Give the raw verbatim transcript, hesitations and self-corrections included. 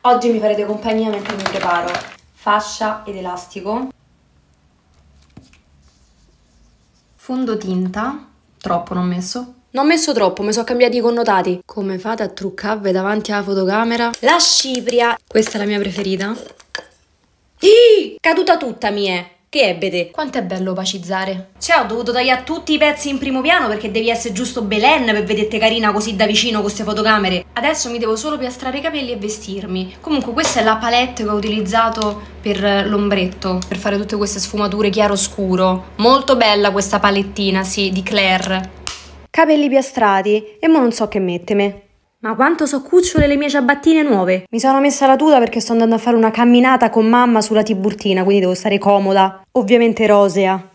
Oggi mi farete compagnia mentre mi preparo. Fascia ed elastico. Fondotinta. Troppo non ho messo. Non ho messo troppo, mi sono cambiati i connotati. Come fate a truccarvi davanti alla fotocamera? La cipria. Questa è la mia preferita. Ih, caduta tutta mie. Che ebbete? Quanto è bello opacizzare. Cioè, ho dovuto tagliare tutti i pezzi in primo piano perché devi essere giusto Belen per vedere carina così da vicino con queste fotocamere. Adesso mi devo solo piastrare i capelli e vestirmi. Comunque questa è la palette che ho utilizzato per l'ombretto, per fare tutte queste sfumature chiaro-scuro. Molto bella questa palettina, sì, di Claire. Capelli piastrati e mo non so che mettermi. Ma quanto so cucciole le mie ciabattine nuove. Mi sono messa la tuta perché sto andando a fare una camminata con mamma sulla Tiburtina, quindi devo stare comoda. Ovviamente rosea.